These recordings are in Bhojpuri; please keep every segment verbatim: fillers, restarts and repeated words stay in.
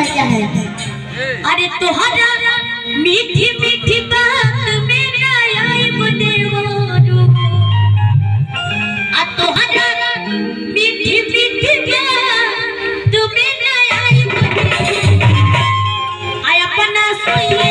कहता है, अरे तोहरा मीठी मीठी बात में ना आइब देवारू, आ तोहरा मीठी मीठी बात में ना आइब देवारू, आ अपना सोइए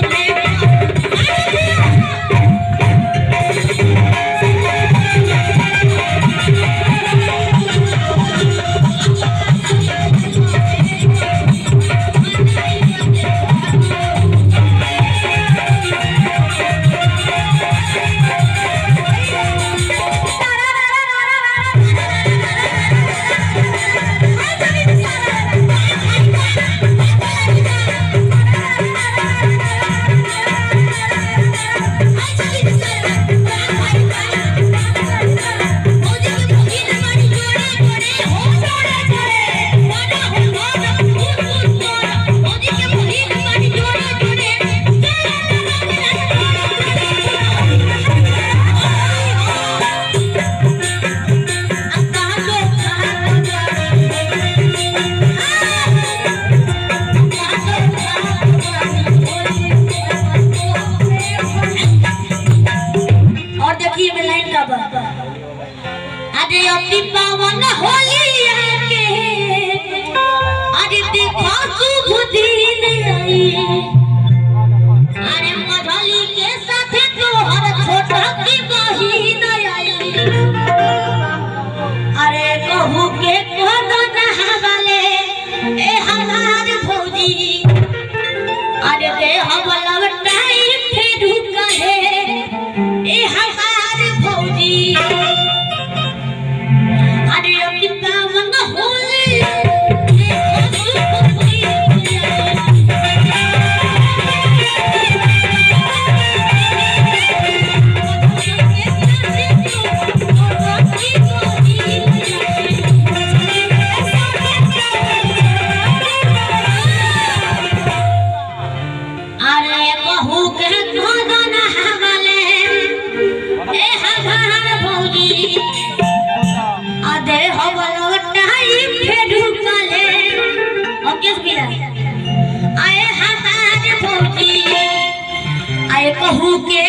अरे अति पावन होलिया के, अरे देखो शुभ दिन आई, अरे मझली के साथे तोहर छोटा की बहिन आई, अरे कहू के कोनो नहावले ए हमार भौजी, अरे दे हम लवटाई फेरू कहे ए हमार भौजी, अरे अति पावन होलिया कहू के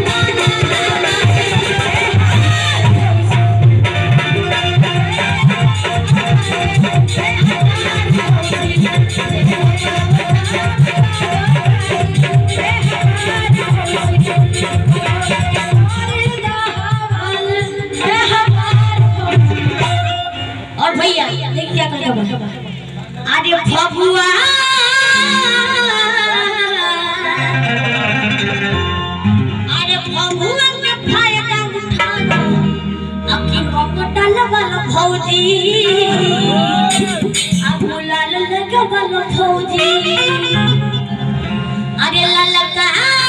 और भैया क्या कहता अरे फगुआ भौजी अब लाल लगवल भौजी, अरे ललका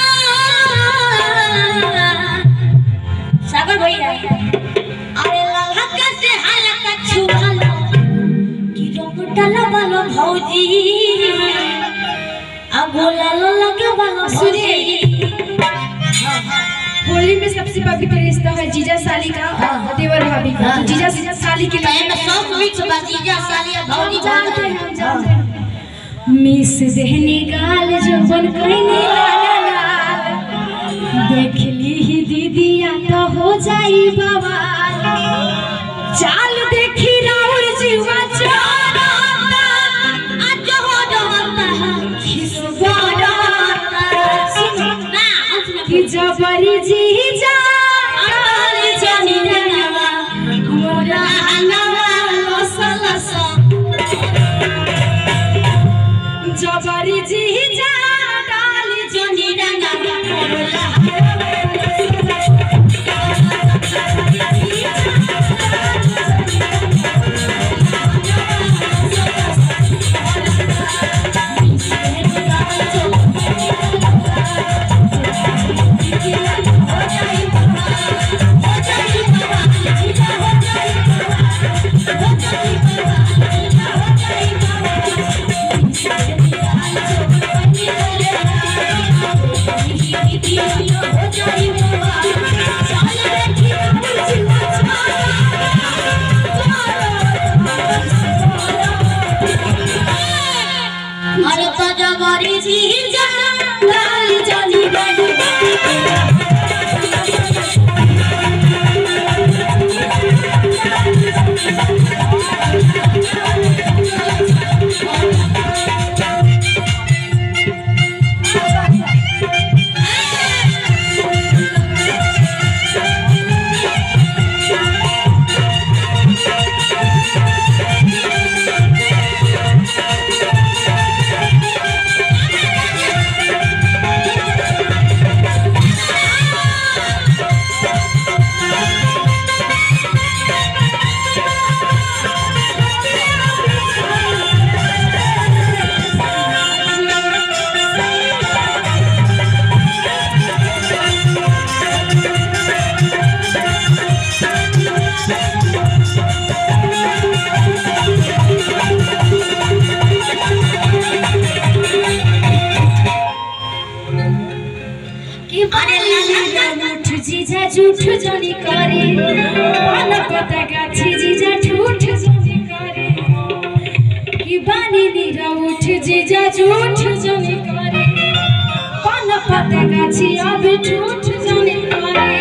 सागर भैया, अरे ललका से हल्का छुअल कि रंग डलवल भौजी, अब लाल लगवल भौजी। होली में सबसे पवित्र रिश्ता है जीजा साली का और देवर भाभी का। तो जीजा साली के लिए सब मिक्स बा, जीजा साली और भौजी जानते हैं हम जानते हैं। मिस देहनी गाल जोबन कइने लाल लाल, देख ली ही दीदिया तो हो जाई बवाल, चाल देखी राउर जीवा चारा आज हो डरता खिसवाड़ा कि जबरी जीजा डाल जानी रंगवा मोरा हंगवा लसलस, जबरी जीजा डाल जानी रंगवा मोरा अरे तो जगरी जी जा लाल जानी बनी जीजा झूठ जनी करे पान पता गाछी जीजा झूठ जनी करे कि बानी नीरा उठ जीजा झूठ जनी करे पान पता गाछी अब झूठ जनी करे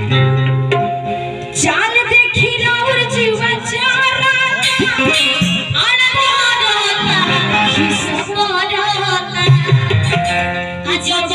चाल देखी राउर जीवा चारा अरे रोता किस को रोता अजब